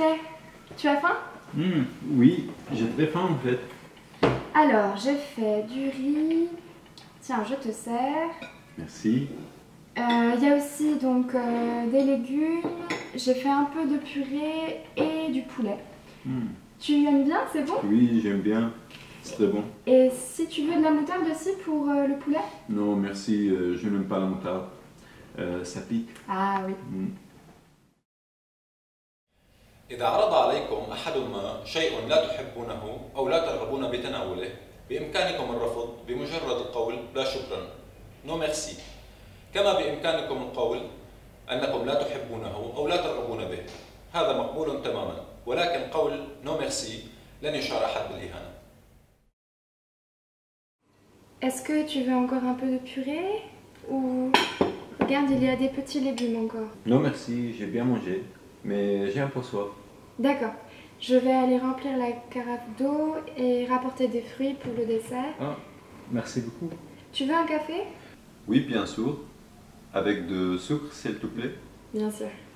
prêt. Tu as faim? Oui, j'ai très faim en fait. Alors, j'ai fait du riz. Tiens, je te sers. Merci. Il y a aussi donc des légumes. J'ai fait un peu de purée et du poulet. Tu aimes bien, c'est bon? Oui, j'aime bien. C'est très bon. Et si tu veux de la moutarde aussi pour le poulet? Non, merci, je n'aime pas la moutarde. Ça pique. Ah oui. إذا عرض عليكم أحدهما شيء لا تحبونه أو لا ترغبون بتناوله، بإمكانكم الرفض بمجرد القول لا شكرا، نو ميرسي. كما بإمكانكم القول أنكم لا تحبونه أو لا ترغبون به، هذا مقبول تماما، ولكن قول نو ميرسي لن يشعر أحد بالإهانة. Est-ce que tu veux encore un peu de purée? Ou... Regarde, il y a des petits légumes encore. Non, merci, j'ai bien mangé, mais j'ai un peu soif. D'accord. Je vais aller remplir la carafe d'eau et rapporter des fruits pour le dessert. Ah, merci beaucoup. Tu veux un café? Oui, bien sûr. Avec de sucre, s'il te plaît. Bien sûr.